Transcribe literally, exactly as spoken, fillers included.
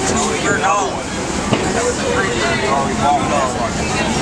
You're not. That was a pretty good. Already walked off.